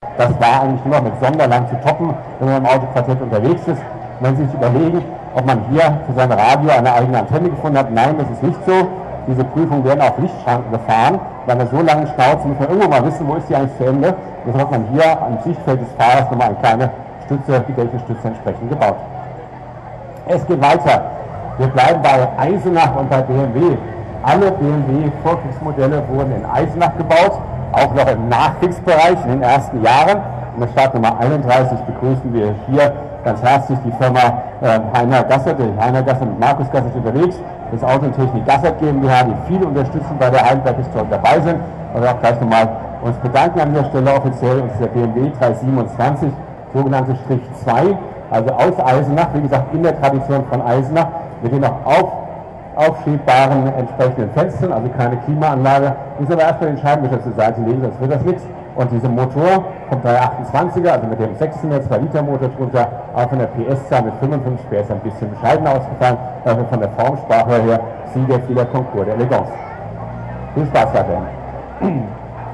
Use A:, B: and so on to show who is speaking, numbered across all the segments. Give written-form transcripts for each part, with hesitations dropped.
A: Das war eigentlich nur noch mit Sonderlang zu toppen, wenn man im Autoquartett unterwegs ist. Und wenn Sie sich überlegen, ob man hier für sein Radio eine eigene Antenne gefunden hat, nein, das ist nicht so. Diese Prüfungen werden auf Lichtschranken gefahren. Bei einer so langen Schnauze muss man irgendwo mal wissen, wo ist die eigentlich zu Ende. Deshalb hat man hier am Sichtfeld des Fahrers nochmal eine kleine Stütze, die Delta-Stütze entsprechend gebaut. Es geht weiter. Wir bleiben bei Eisenach und bei BMW. Alle BMW-Vorkriegsmodelle wurden in Eisenach gebaut, auch noch im Nachkriegsbereich in den ersten Jahren. Und mit Start Nummer 31 begrüßen wir hier ganz herzlich die Firma Heiner Gassert, Heiner Gassert und Markus Gassert unterwegs, das Auto- und Technik Gassert GmbH, die viel unterstützen bei der Heidelberg-Historie dabei sind. Und auch gleich nochmal uns bedanken an dieser Stelle offiziell uns der BMW 327, sogenannte Strich 2, also aus Eisenach, wie gesagt in der Tradition von Eisenach, mit den auch aufschiebbaren entsprechenden Fenstern, also keine Klimaanlage. Ich muss aber erstmal den Scheibenwischer zur Seite legen, sonst wird das nichts. Und dieser Motor vom 328er, also mit dem 600 2-Liter-Motor drunter, auch von der PS-Zahl mit 55 PS ein bisschen bescheidener ausgefallen, dafür von der Formsprache her Sieger vieler Konkurs der Elegance. Viel Spaß weiterhin.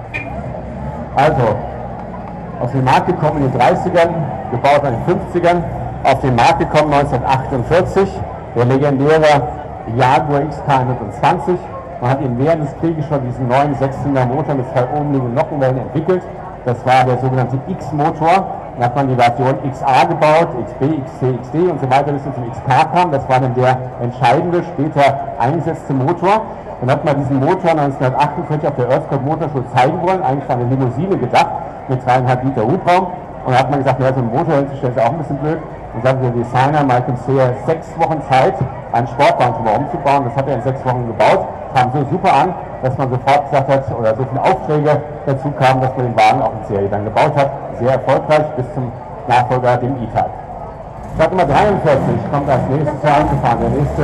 A: Also, auf den Markt gekommen in den 30ern, gebaut in den 50ern, auf den Markt gekommen 1948, der legendäre Jaguar XK 120. Man hat ihn während des Krieges schon diesen neuen 6-Zylinder-Motor mit 2 ohmliegenden Nockenwellen entwickelt. Das war der sogenannte X-Motor. Dann hat man die Version XA gebaut, XB, XC, XD und so weiter, bis es zum XK kam. Das war dann der entscheidende, später eingesetzte Motor. Dann hat man diesen Motor 1948 auf der Earthquake Motorschule zeigen wollen, eigentlich war eine Limousine gedacht, mit 3,5 Liter Hubraum. Und da hat man gesagt, ja, so ein Motor hinzustellen ist auch ein bisschen blöd. Und dann hat der Designer Michael Sayer 6 Wochen Zeit, einen Sportwagen drüber umzubauen. Das hat er in 6 Wochen gebaut. Kam so super an, dass man sofort gesagt hat, oder so viele Aufträge dazu kamen, dass man den Wagen auch in Serie dann gebaut hat. Sehr erfolgreich bis zum Nachfolger, dem E-Type. Start Nummer 43 kommt als nächstes herangefahren. Der nächste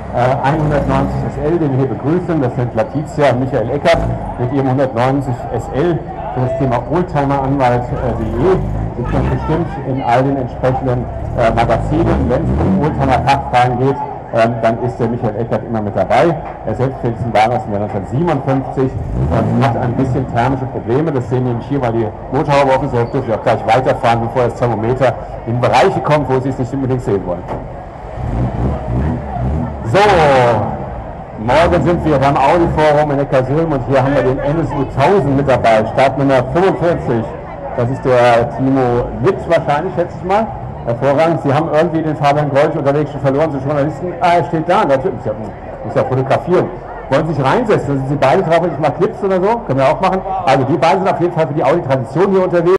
A: 190 SL, den wir hier begrüßen, das sind Letizia und Michael Eckert mit ihrem 190 SL für das Thema Oldtimeranwalt.de. Sie können bestimmt in all den entsprechenden Magazinen, wenn es um Oldtimer-Fachfragen geht, dann ist der Michael Eckert immer mit dabei. Er selbst fährt diesen Wagen aus dem Jahr 1957 und hat ein bisschen thermische Probleme. Das sehen wir nicht hier, weil die Motorhaube offen ist. Deshalb dürfen wir auch gleich weiterfahren, bevor das Thermometer in Bereiche kommt, wo Sie es nicht unbedingt sehen wollen. So, morgen sind wir beim Audi-Forum in Neckarsulm und hier haben wir den NSU 1000 mit dabei, Startnummer 45. Das ist der Timo Witt wahrscheinlich, schätze ich mal. Hervorragend. Sie haben irgendwie den Fabian Golsch unterwegs schon verloren, Sie Journalisten. Ah, er steht da, natürlich. Muss ja fotografieren. Wollen Sie sich reinsetzen? Sind Sie beide drauf, wenn ich mal Clips oder so? Können wir auch machen. Also die beiden sind auf jeden Fall für die Audi-Tradition hier unterwegs.